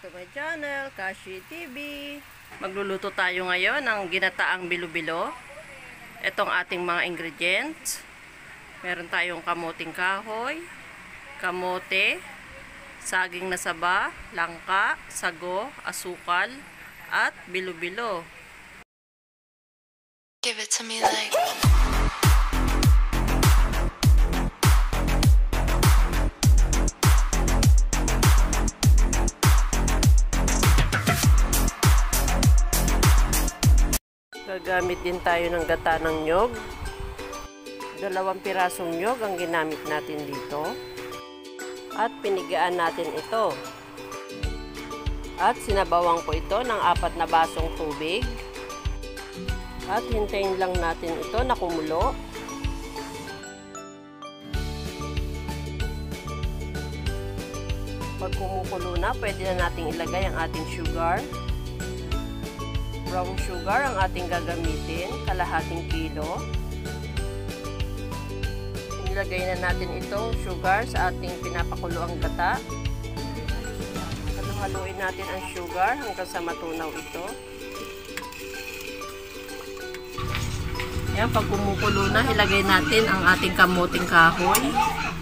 to my channel, Kashie TV. Magluluto tayo ngayon ng ginataang bilo-bilo. Itong ating mga ingredients. Meron tayong kamuting kahoy, kamote, saging na saba, langka, sago, asukal, at bilo-bilo. Give it to me like Gagamit din tayo ng gata ng nyog. 2 pirasong nyog ang ginamit natin dito. At pinigaan natin ito. At sinabawan ko ito ng 4 na basong tubig. At hintayin lang natin ito na kumulo. Pag kumukulo na, pwede na nating ilagay ang ating sugar. Brown sugar ang ating gagamitin, kalahating kilo. Ilagay na natin itong sugar sa ating pinapakuloang gata. Haluin natin ang sugar hanggang sa matunaw ito. Yan, pag kumukulo na, ilagay natin ang ating kamuting kahoy.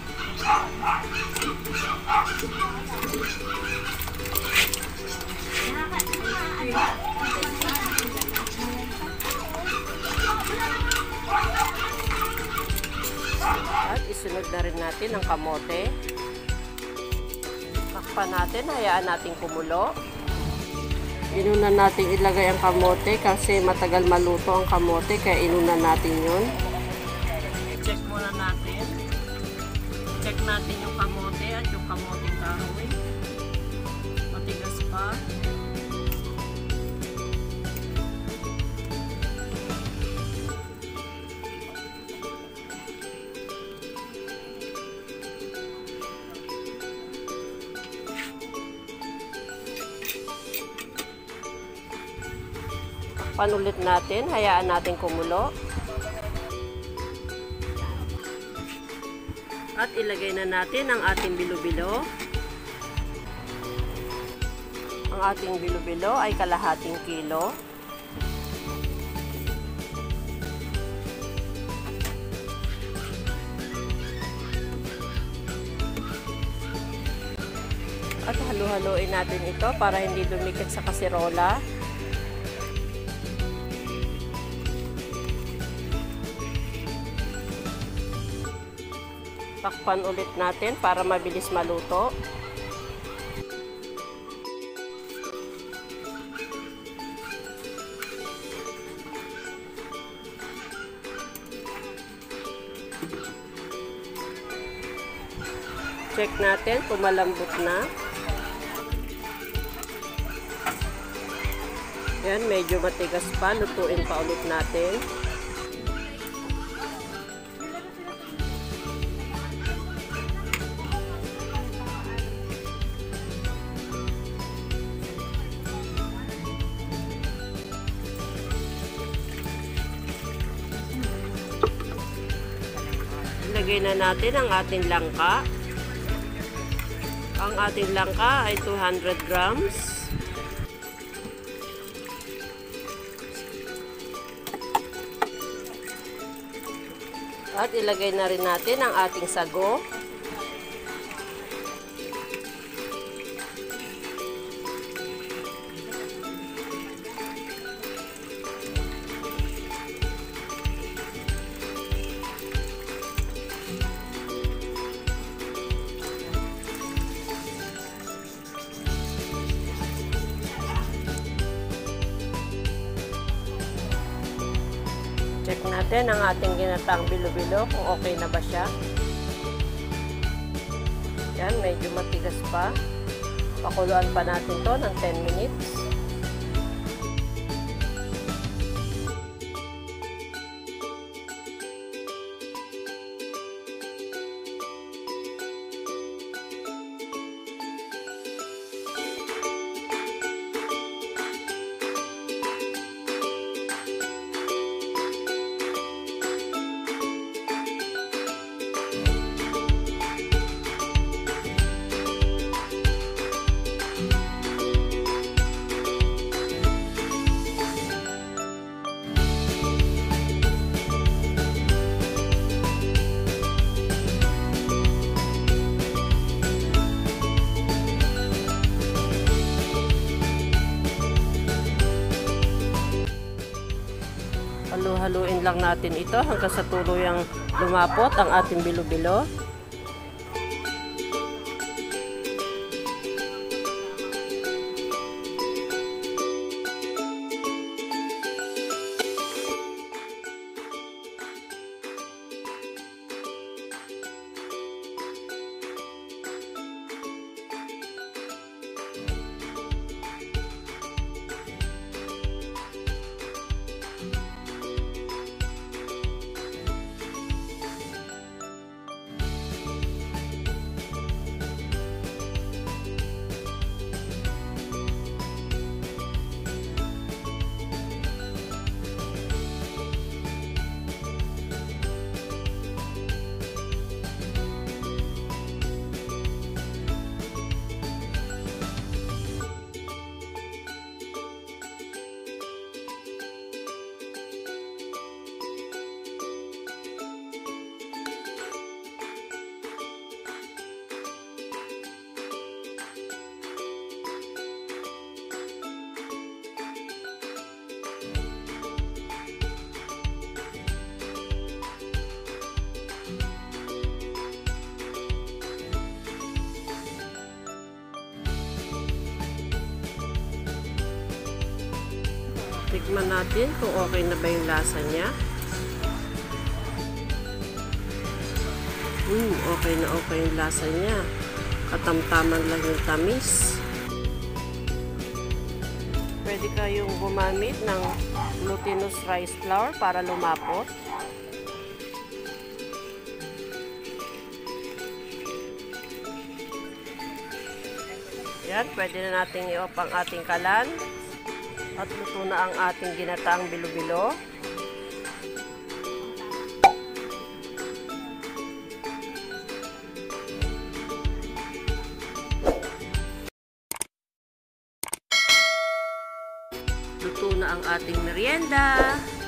At isunod na rin natin ang kamote. Takpan natin, hayaan natin kumulo. Inuna natin ilagay ang kamote kasi matagal maluto ang kamote, kaya inuna natin yun. I-check muna natin. Check natin yung kamote at yung kamoting kahoy. Matigas pa. Panulit natin, hayaan natin kumulo. At ilagay na natin ang ating bilo-bilo. Ang ating bilo-bilo ay kalahating kilo. At halu-haluin natin ito para hindi dumikit sa kasirola. Takpan ulit natin para mabilis maluto. Check natin kung malambot na. Yan, medyo matigas pa. Lutuin pa ulit natin. Ilagay na natin ang ating langka. Ang ating langka ay 200 grams. At ilagay na rin natin ang ating sago. Check natin ang ating ginataang bilo-bilo kung okay na ba siya. Yan, medyo matigas pa. Pakuluan pa natin to ng 10 minutes. Haluin lang natin ito hanggang sa tuluyang lumapot ang ating bilo-bilo. Tikman natin kung okay na ba yung lasa niya. Okay na okay yung lasa niya. Katamtaman lang yung tamis. Pwede kayong gumamit ng glutinous rice flour para lumapot. Yan, pwede na natin i-off ang ating kalan. At luto na ang ating ginataang bilo-bilo. Luto na ang ating merienda.